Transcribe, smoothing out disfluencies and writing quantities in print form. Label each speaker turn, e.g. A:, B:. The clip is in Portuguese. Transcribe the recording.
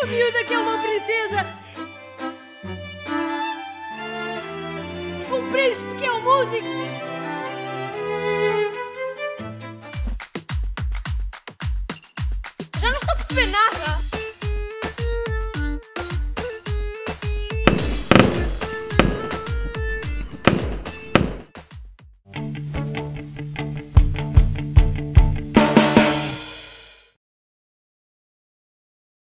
A: Uma miúda que é uma princesa. Um príncipe que é um músico. Já não estou a perceber nada.